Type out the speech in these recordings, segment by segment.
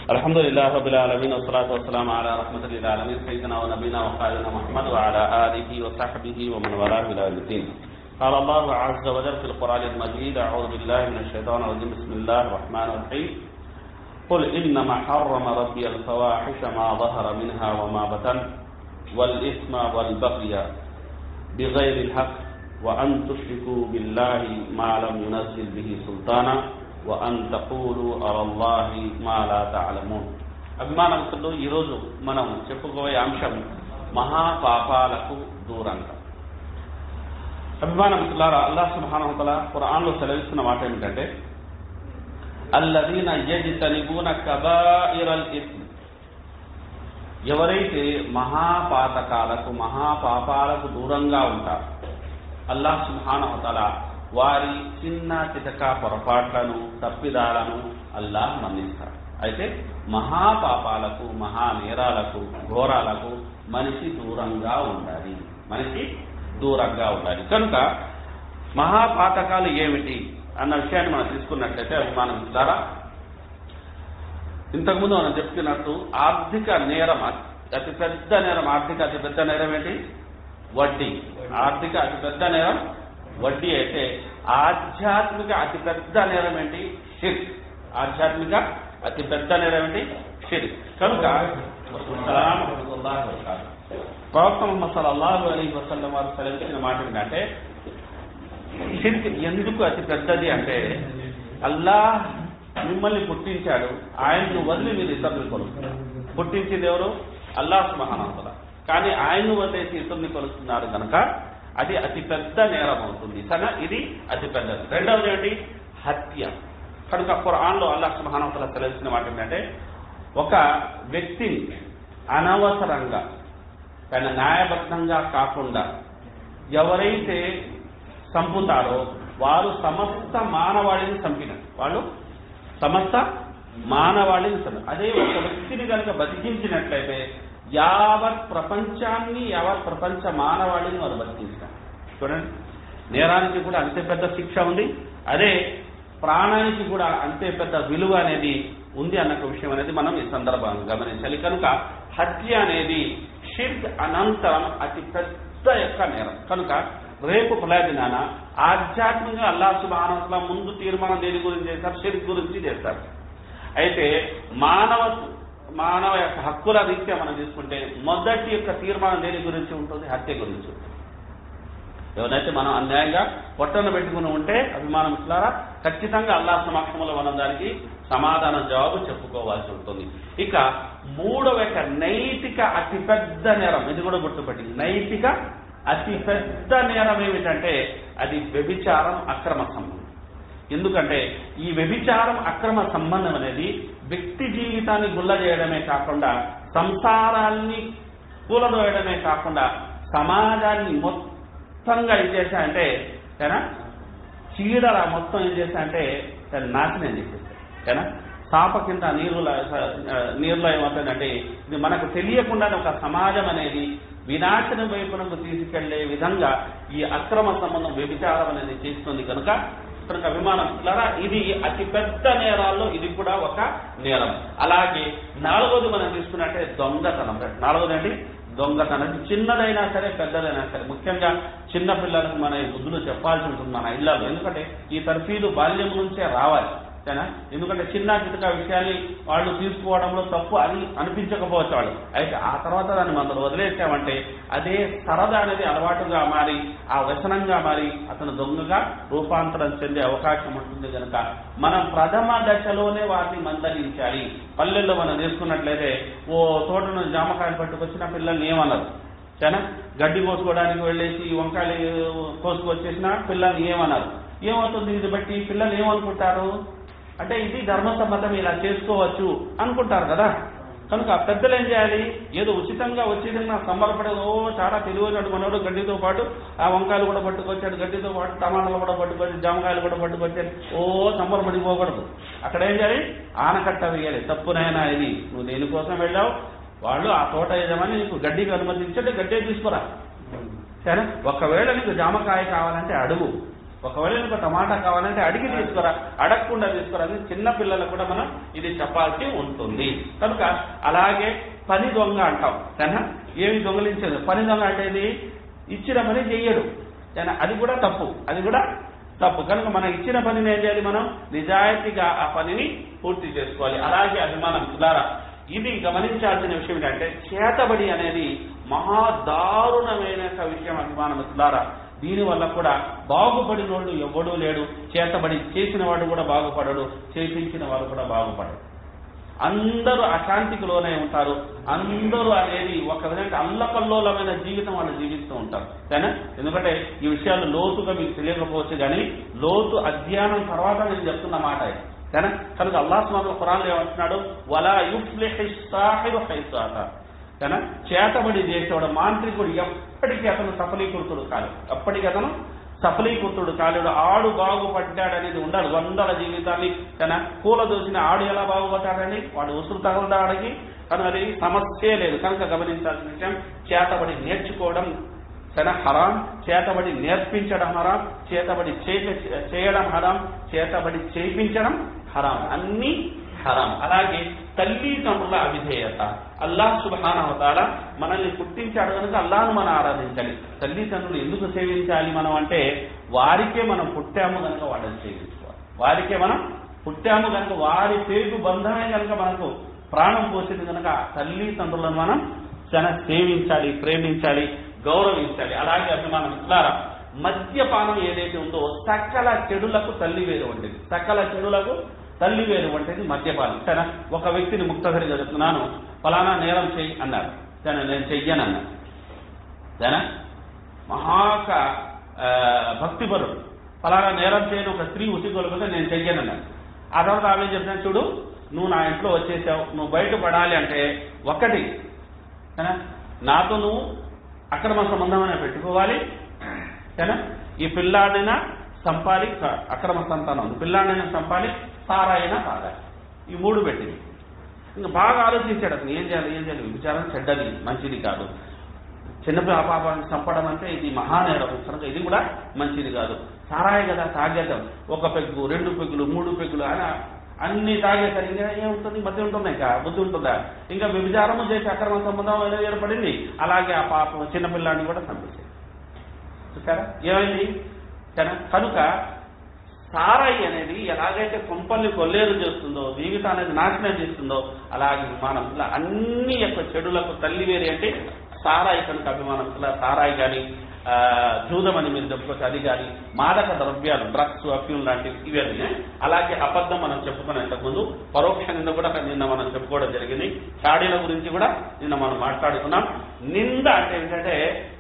الحمد لله رب العالمين والصلاة والسلام على رحمة للعالمين سيدنا ونبينا وخالدنا محمد وعلى آله وصحبه ومن والاه إلى يوم الدين. قال الله عز وجل في القرآن المجيد: أعوذ بالله من الشيطان الرجيم، بسم الله الرحمن الرحيم. قل إنما حرم ربي الفواحش ما ظهر منها وما بطن والإثم والبغي بغير الحق وأن تشركوا بالله ما لم ينزل به سلطانا وأن تقولوا على الله ما لا تعلمون. అభిమానవంతులు ఈరోజు మనం చెప్పుకోబోయే అంశం మహాపాపాలకు దూరంగా. అభిమానవంతులారా, అల్లాహ్ సుబ్హానహు వ తఆలా ఖురాన్లో సెలవిస్తున్న మాట ఏమిటంటే, అల్లదీన యజ్తనిబూన కబాయిరల్ ఇస్మ్, ఎవరైతే మహాపాపాలకు దూరంగా ఉంటారు, అల్లాహ్ సుబ్హానహు వ తఆలా వారి చిన్న చితక పొరపాట్లను తప్పిదాలను అల్లాహ్ మన్నిస్తాడు. అయితే మహాపాపాలకు మహానేరాలకు ఘోరాలకు మనిషి దూరంగా ఉండాలి, కనుక మహాపాతకాలు ఏమిటి అన్న విషయాన్ని మనం తీసుకున్నట్లయితే అభిమానం ద్వారా ఇంతకుముందు మనం చెప్తున్నట్టు ఆర్థిక నేరం అతిపెద్ద నేరం. అతిపెద్ద నేరం ఏంటి? వడ్డీ. ఆర్థిక అతిపెద్ద నేరం వడ్డీ అయితే ఆధ్యాత్మిక అతిపెద్ద నేరం ఏంటి? షిర్క్. ఆధ్యాత్మిక అతిపెద్ద నేరం ఏంటి? షిర్క్. కనుక ప్రవక్త ముహమ్మద్ సల్లల్లాహు అలైహి వసల్లం వారు సెలవించిన మాట ఏంటంటే, షిర్క్ ఎందుకు అతి పెద్దది అంటే, అల్లాహ్ మిమ్మల్ని పుట్టించాడు, ఆయనను వదిలి మీరు ఇతరులు కొలుస్తున్నారు. పుట్టించింది ఎవరు? అల్లాహ్ సుబ్హానహు వ తఆలా. కానీ ఆయన్ను వదిలేసి ఇతరుని కొలుస్తున్నారు కనుక అది అతి పెద్ద నేరం అవుతుంది. ఇది అతి పెద్దది. రెండవది ఏంటి? హత్య. కనుక ఖురాన్లో అల్లాహ్ సుబ్హానహు వ తఆలా సెలవించిన మాట ఏంటంటే, ఒక వ్యక్తిని అనవసరంగా తన న్యాయబద్ధంగా కాకుండా ఎవరైతే చంపుతారో వారు సమస్త మానవాళిని చంపినట్టు. అదే ఒక వ్యక్తిని కనుక బతికించినట్లయితే యావత్ ప్రపంచ మానవాళిని వారు బతికించారు. చూడండి, నేరానికి కూడా అంతే పెద్ద శిక్ష ఉంది, అదే ప్రాణానికి కూడా అంతే పెద్ద విలువ అనేది ఉంది అన్న విషయం అనేది మనం ఈ సందర్భంగా గమనించాలి. కనుక హత్య అనేది షిర్క్ అనంతరం అతి పెద్ద యొక్క నేరం. కనుక రేపు ఫలాదినాన ఆధ్యాత్మికంగా అల్లాహ్ సుబ్హానహు వ తఆలా ముందు తీర్మానం దేని గురించి చేస్తారు? షిర్క్ గురించి చేస్తారు. అయితే మానవ యొక్క హక్కుల రీత్యా మనం తీసుకుంటే మొదటి యొక్క తీర్మానం దేని గురించి ఉంటుంది? హత్య గురించి. ఎవరైతే మనం అన్యాయంగా పొట్టను పెట్టుకుని ఉంటే అభిమానం ఇట్లారా ఖచ్చితంగా అల్లాహ్ సమక్షంలో మనం దానికి సమాధానం జవాబు చెప్పుకోవాల్సి ఉంటుంది. ఇక మూడవ యొక్క నైతిక అతిపెద్ద నేరం, ఇది కూడా గుర్తుపెట్టి, నైతిక అతిపెద్ద నేరం ఏమిటంటే అది వ్యభిచారం, అక్రమ సంబంధం. ఎందుకంటే ఈ వ్యభిచారం, అక్రమ సంబంధం అనేది వ్యక్తి జీవితాన్ని గుల్ల చేయడమే కాకుండా, సంసారాన్ని కూలదోయడమే కాకుండా, సమాజాన్ని మొత్తంగా ఏం చేశాయంటే చీడల మొత్తం ఏం చేశాయంటే నాశనం చేసేస్తాయి. సాప కింద నీరులో ఏమవుతుందంటే ఇది మనకు తెలియకుండానే ఒక సమాజం అనేది వినాశనం వైపునకు తీసుకెళ్లే విధంగా ఈ అక్రమ సంబంధం, వ్యభిచారం అనేది చేస్తుంది. కనుక అభిమానం ద్వారా ఇది అతి పెద్ద నేరాల్లో ఇది కూడా ఒక నేరం. అలాగే నాలుగోది మనం తీసుకున్నట్టే దొంగతనం. నాలుగోది ఏంటి? దొంగతనం. చిన్నదైనా సరే పెద్దదైనా సరే, ముఖ్యంగా చిన్న పిల్లలకు మన బుద్ధులు చెప్పాల్సి ఉంటుంది మన ఇళ్లలో. ఎందుకంటే ఈ తర్ఫీదు బాల్యం నుంచే రావాలి. ఎందుకంటే చిన్న చితక విషయాన్ని వాళ్ళు తీసుకోవడంలో తప్పు అని అనిపించకపోవచ్చు వాళ్ళు. అయితే ఆ తర్వాత దాన్ని మనం వదిలేసామంటే అదే సరదా అనేది అలవాటుగా మారి, ఆ వ్యసనంగా మారి అతను దొంగగా రూపాంతరం చెందే అవకాశం ఉంటుంది. కనుక మనం ప్రథమ దశలోనే వాటిని మందలించాలి. పల్లెల్లో మనం తీసుకున్నట్లయితే ఓ తోటను జామకాయలు పట్టుకొచ్చిన పిల్లల్ని ఏమన్నారు? గడ్డి కోసుకోవడానికి వెళ్ళేసి వంకాయలు కోసుకొచ్చేసిన పిల్లల్ని ఏమన్నారు? ఏమవుతుంది? ఇది బట్టి పిల్లలు ఏమనుకుంటారు అంటే ఇది ధర్మసమ్మతం, ఇలా చేసుకోవచ్చు అనుకుంటారు కదా. కనుక పెద్దలు ఏం చేయాలి? ఏదో ఉచితంగా వచ్చేదన్నా సంబరపడే, చాలా తెలివైనట్టు మనోడు గడ్డితో పాటు ఆ వంకాయలు కూడా పట్టుకొచ్చాడు, గడ్డితో పాటు టమాటాలు కూడా పట్టుకొచ్చి, జామకాయలు కూడా పట్టుకొచ్చాడు, సంబరపడిపోకూడదు. అక్కడ ఏం చేయాలి? ఆనకట్ట వేయాలి. తప్పునైనా ఇది నువ్వు దేనికోసం వెళ్ళావు, వాళ్ళు ఆ తోట యజమాని నీకు గడ్డికి అనుమతించండి, గడ్డే తీసుకురా. సరే, ఒకవేళ నీకు జామకాయ కావాలంటే అడుగు, ఒకవేళ నీకు టమాటా కావాలంటే అడిగి తీసుకురా, అడగకుండా తీసుకురా అని చిన్న పిల్లలకు కూడా మనం ఇది చెప్పాల్సి ఉంటుంది. కనుక అలాగే పని దొంగ అంటాం కానీ ఏమి దొంగలించదు. పని దొంగ అంటే ఇచ్చిన పని చెయ్యడు కానీ అది కూడా తప్పు, అది కూడా తప్పు. కనుక మనం ఇచ్చిన పనిని ఏం చేయాలి, మనం నిజాయితీగా ఆ పనిని పూర్తి చేసుకోవాలి. అలాగే అభిమానం ద్వారా ఇది గమనించాల్సిన విషయం ఏంటంటే చేతబడి అనేది మహాదారుణమైన విషయం. అభిమానం ద్వారా దీనివల్ల కూడా బాగుపడినోళ్ళు ఎవ్వడూ లేడు, చేతబడి చేసిన వాడు కూడా బాగుపడడు, చేపించిన వాడు కూడా బాగుపడడు. అందరూ అశాంతికి లోనే ఉంటారు. అందరూ అనేది ఒక విధంగా అల్లకల్లోలమైన జీవితం వాళ్ళు జీవిస్తూ ఉంటారు. కానీ ఎందుకంటే ఈ విషయాలు లోతుగా మీకు తెలియకపోవచ్చు కానీ లోతు అధ్యయనం తర్వాత నేను చెప్తున్న మాట కానీ కనుక అల్లాహ్ సుబ్హానహు ఖురాన్లో ఏమంటున్నాడు, వలా యుఫ్లిహు సాహిరు హైసు అతా. కానీ చేతబడి చేసేవాడు మాంత్రికుడు ఎప్పటికీ అతను సఫలీకృతుడు కాదు, ఎప్పటికీ అతను సఫలీకృతుడు కాలేడు. ఆడు బాగుపడ్డాడనేది ఉండాలి. వందల జీవితాన్ని కానీ కూల దోసిన ఆడు ఎలా బాగుపడ్డాడని వాడు ఉసురు తగలడానికి కానీ అది సమస్యే లేదు. కనుక గమనించాల్సిన విషయం చేతబడి నేర్చుకోవడం కానీ హరాం, చేతబడి నేర్పించడం హరాం, చేతబడి చేయడం హరాం, చేతబడి చేయించడం హరాం, అన్ని హరాం. అలాగే తల్లిదండ్రుల అవిధేయత. అల్లాహ్ సుబ్హానహు వ తఆలా మనల్ని పుట్టించాడు కనుక అల్లాహ్ను మనం ఆరాధించాలి. తల్లిదండ్రులు ఎందుకు సేవించాలి మనం అంటే వారికే మనం పుట్టాము కనుక వాళ్ళని సేవించుకోవాలి. వారికే మనం పుట్టాము కనుక వారి పేరు బంధమే కనుక మనకు ప్రాణం పోసింది కనుక తల్లిదండ్రులను మనం చాలా సేవించాలి, ప్రేమించాలి, గౌరవించాలి. అలాగే అభిమానం ద్వారా మద్యపానం ఏదైతే ఉందో సకల చెడులకు తల్లి వేరు వంటిది, సకల చెడులకు తల్లి వేరు వంటిది మద్యపానం. సరే ఒక వ్యక్తిని ముక్తసరిగా చెప్తున్నాను, ఫలానా నేరం చెయ్యి అన్నారు, సరే నేను చెయ్యను అన్నాను. సరే మహాక భక్తిపరుడు ఫలానా నేరం చేయని ఒక స్త్రీ ఉసిగొలుగుతే నేను చెయ్యను అన్నాను. ఆ తర్వాత ఆమె చెప్తాను, చూడు నువ్వు నా ఇంట్లో వచ్చేసావు, నువ్వు బయటపడాలి అంటే ఒకటి నాతో నువ్వు అక్రమ సంబంధమైనా పెట్టుకోవాలి, సరే ఈ పిల్లాడినైనా సంపాలి, అక్రమ సంతానం పిల్లాడినైనా సంపాలి, సారాయినా తాగాలి, ఈ మూడు పెట్టింది. ఇంకా బాగా ఆలోచించాడు అతను ఏం చేయాలి, విచారం చెడ్డది, మంచిది కాదు. చిన్నపిల్ల పాపాన్ని చంపడం అంటే ఇది మహానేరం కనుక ఇది కూడా మంచిది కాదు. సారాయి కదా తాగేద్దాం, ఒక పెగ్గు, 2 పెగ్గులు, 3 పెగ్గులు అని అన్ని తాగేసరిగా ఏముంటుంది, మధ్య ఉంటుంది, ఇంకా బుద్ధి ఉంటుందా? ఇంకా విచారము చేసి అక్రమ సంబంధం అనేది ఏర్పడింది. అలాగే ఆ పాపం చిన్నపిల్లాన్ని కూడా చంపేసింది. చూసారా ఏమైంది? కనుక సారాయి అనేది ఎలాగైతే కొంపల్ని కొల్లేరు చేస్తుందో, జీవితాన్ని నాశనం చేస్తుందో, అలాగే విమానం అన్ని యొక్క చెడులకు తల్లి వేరే అంటే సారాయి. కనుక అభిమానం సారాయి కానీ జూదం అని మీరు చెప్పుకోవచ్చు, అది కానీ మాదక ద్రవ్యాలు, డ్రగ్స్, అఫ్యూమ్ లాంటివి ఇవన్నీ. అలాగే అబద్ధం మనం చెప్పుకున్నాం ఇంతకుముందు, పరోక్ష నింద కూడా నిన్న మనం చెప్పుకోవడం జరిగింది. చాడీల గురించి కూడా నిన్న మనం మాట్లాడుకున్నాం. నింద అంటే ఏంటంటే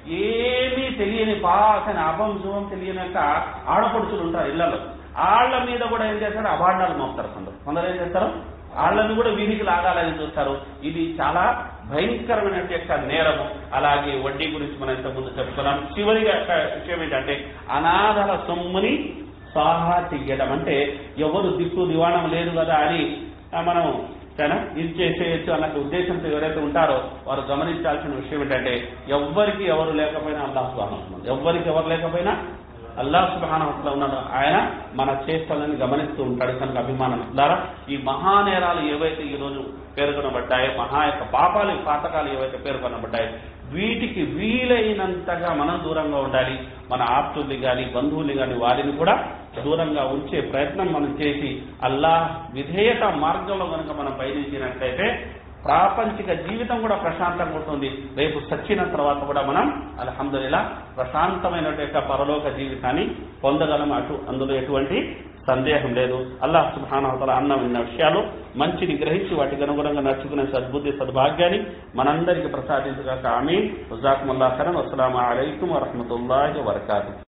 ఏమీ తెలియని పాసని అభంశుభం తెలియని ఆడపడుచులు ఉంటారు ఇళ్లలో, ఆళ్ల మీద కూడా ఏం చేస్తారు, అభాండాలు మోపుతారు. కొందరు ఏం చేస్తారు, ఆళ్లను కూడా వీధికి లాగాలని చూస్తారు. ఇది చాలా భయంకరమైన యొక్క నేరము. అలాగే వడ్డీ గురించి మనం ఇంతకుముందు చెప్పుకున్నాం. చివరిగా విషయం ఏంటంటే అనాథల సొమ్ముని సాహా చెయ్యడం అంటే ఎవరు దిక్కు దివాణం లేదు కదా అని మనం ఇది చేసేయచ్చు అన్న ఉద్దేశంతో ఎవరైతే ఉంటారో వారు గమనించాల్సిన విషయం ఏంటంటే ఎవ్వరికి ఎవరు లేకపోయినా అల్లాహ్ సుబ్హానహు వ తఆలా, ఎవ్వరికి ఎవరు లేకపోయినా అల్లాహ్ సుబ్హానహు వ తఆలా ఉన్నాడు. ఆయన మన చేష్టలను గమనిస్తూ ఉంటాడు. కనుక అభిమానం ద్వారా ఈ మహానేరాలు ఏవైతే ఈ రోజు పేర్కొనబడ్డాయో, మహా యొక్క పాపాలు పాతకాలు ఏవైతే పేర్కొనబడ్డాయో వీటికి వీలైనంతగా మనం దూరంగా ఉండాలి. మన ఆప్తుల్ని కానీ బంధువుల్ని కానీ వారిని కూడా దూరంగా ఉంచే ప్రయత్నం మనం చేసి అల్లాహ్ విధేయత మార్గంలో కనుక మనం పయనించినట్లయితే ప్రాపంచిక జీవితం కూడా ప్రశాంతంగా ఉంటుంది. రేపు సచ్చిన తర్వాత కూడా మనం అల్హమ్దులిల్లాహ్ ప్రశాంతమైనటువంటి పరలోక జీవితాన్ని పొందగలం. అందులో ఎటువంటి సందేహం లేదు. అల్లాహ్ సుబ్హానహు వ తఆలా అన్న విన్న విషయాలు మంచిని గ్రహించి వాటికి అనుగుణంగా నడుచుకునే సద్బుద్ధి సద్భాగ్యాన్ని మనందరికీ ప్రసాదించుగాక. ఆమీన్. జజాకుముల్లాహు ఖైరన్. అస్సలాము అలైకుం వరహ్మతుల్లాహి వబరకాతుహు.